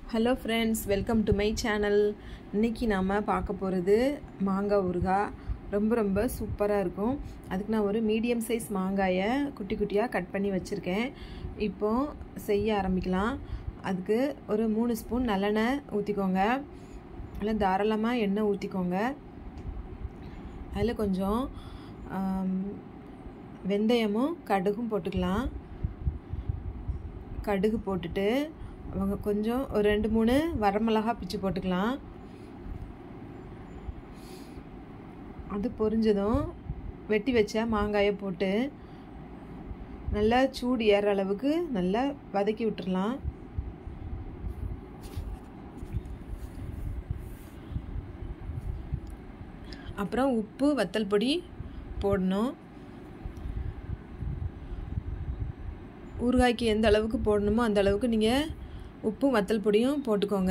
Hello friends, welcome to my channel. இன்னைக்கு நாம பார்க்க போறது மாங்காய் ஊறுகாய். ரொம்ப சூப்பரா இருக்கும். அதுக்கு நான் ஒரு மீடியம் சைஸ் மாங்காயை குட்டி குட்டியா கட் பண்ணி வச்சிருக்கேன். இப்போ செய்ய ஆரம்பிக்கலாம். அதுக்கு ஒரு 3 ஸ்பூன் நல்லெண்ணெய் ஊத்திக்கோங்க. இல்ல தாராளமா எண்ணெய் ஊத்திக்கோங்க. அதுல கொஞ்சம் வெந்தயமும் கடுகும் போட்டுக்கலாம். கடுகு போட்டுட்டு கொஞ்சம் ஒரு 2-3 வரமிளகாய் பிச்சு போட்டுக்கலாம். அது பொரிஞ்சதும் வெட்டி வச்ச மாங்காயை போட்டு நல்லா சூடு ஏற அளவுக்கு நல்லா வதக்கி விட்டுறலாம். அப்புறம் உப்பு வத்தல் பொடி போடணும். ஊறுகாய்க்கு எந்த அளவுக்கு போடணுமோ அந்த அளவுக்கு நீங்கள் உப்பும் வத்தல் பொடியும் போட்டுக்கோங்க.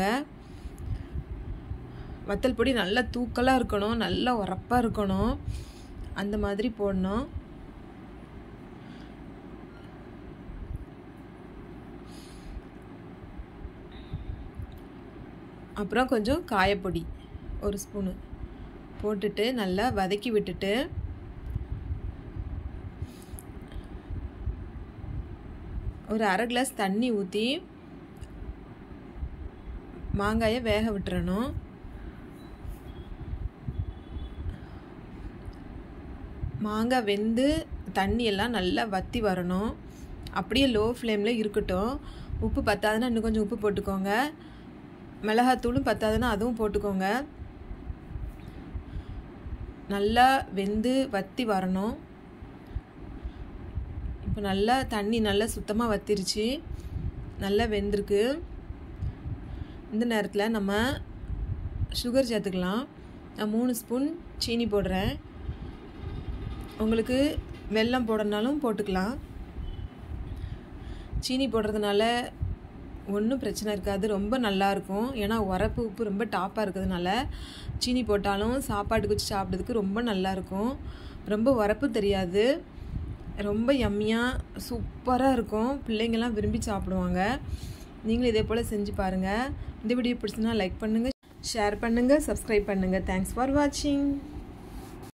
வத்தல் பொடி நல்லா தூக்கலாக இருக்கணும், நல்லா உரப்பாக இருக்கணும், அந்த மாதிரி போடணும். அப்புறம் கொஞ்சம் காயப்பொடி 1 ஸ்பூனு போட்டுட்டு நல்லா வதக்கி விட்டுட்டு ஒரு 1/2 கிளாஸ் தண்ணி ஊற்றி மாங்காயை வேக விட்டுறணும். மாங்காய் வெந்து தண்ணி எல்லாம் நல்லா வத்தி வரணும். அப்படியே லோ ஃப்ளேமில் இருக்கட்டும். உப்பு பத்தாதுன்னா இன்னும் கொஞ்சம் உப்பு போட்டுக்கோங்க. மிளகாத்தூளும் பத்தாதுன்னா அதுவும் போட்டுக்கோங்க. நல்லா வெந்து வத்தி வரணும். இப்போ நல்லா தண்ணி நல்லா சுத்தமாக வத்திருச்சு, நல்லா வெந்திருக்கு. இந்த நேரத்தில் நம்ம சுகர் சேர்த்துக்கலாம். நான் 3 ஸ்பூன் சீனி போடுறேன். உங்களுக்கு வெல்லம் போடனாலும் போட்டுக்கலாம். சீனி போடுறதுனால ஒன்றும் பிரச்சனை இருக்காது, ரொம்ப நல்லாயிருக்கும். ஏன்னா உரப்பு உப்பு ரொம்ப டாப்பாக இருக்கிறதுனால சீனி போட்டாலும் சாப்பாட்டுக்கு வச்சு சாப்பிட்றதுக்கு ரொம்ப நல்லாயிருக்கும். ரொம்ப உரப்பு தெரியாது, ரொம்ப யம்மியாக சூப்பராக இருக்கும். பிள்ளைங்கள்லாம் விரும்பி சாப்பிடுவாங்க. நீங்களும் இதே போல் செஞ்சு பாருங்கள். இந்த வீடியோ பிடிச்சுன்னா லைக் பண்ணுங்கள், ஷேர் பண்ணுங்கள், சப்ஸ்கிரைப் பண்ணுங்கள். தேங்க்ஸ் ஃபார் வாட்சிங்.